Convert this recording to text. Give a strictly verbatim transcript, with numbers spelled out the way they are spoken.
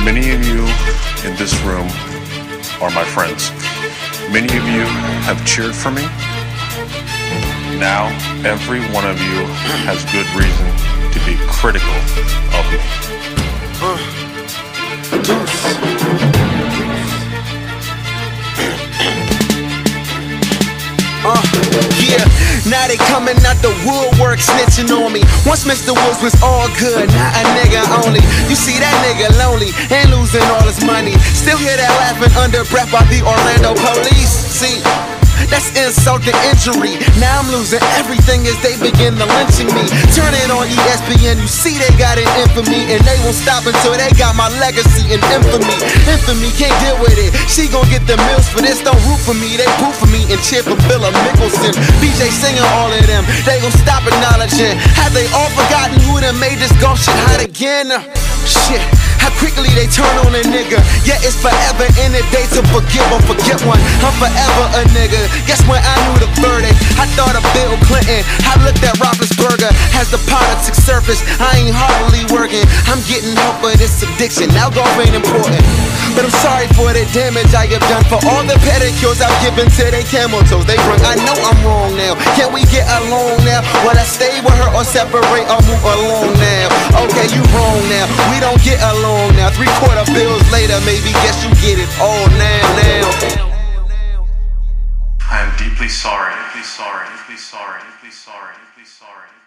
Many of you in this room are my friends. Many of you have cheered for me. Now, every one of you has good reason to be critical of me. Uh, uh, yeah, now they coming out the woodwork snitching on me. Once Mister Woods was all good, now a nigga only. You see that nigga lonely and losing all his money. Still hear that laughing under breath by the Orlando police. See, that's insult to injury. Now I'm losing everything as they begin to lynching me. Turn it on E S P N, you see they got an infamy, and they won't stop until they got my legacy and infamy. Infamy can't deal with it. She gon' get the mills for this. Don't root for me, they root for me and cheer for Billa Mickelson. B J singing all of them. They gon' stop acknowledging. Have they all forgotten who done made this golf shit hot again? Shit. How quickly they turn on a nigga. Yeah, it's forever in a day to forgive or forget one. I'm forever a nigga. Guess when I knew the verdict, I thought of Bill Clinton. I looked at Roethlisberger as the politics surface. I ain't hardly working. I'm getting help for this addiction. Now golf ain't important, but I'm sorry for the damage I have done. For all the pedicures I've given to they camel toes they run. I know I'm wrong now. Can we get along now? Will I stay with her or separate or move along now? Okay, you wrong now. We don't get along now. Three quarter bills later, maybe guess you get it all now, now. I am deeply sorry, deeply sorry, deeply sorry, deeply sorry, deeply sorry.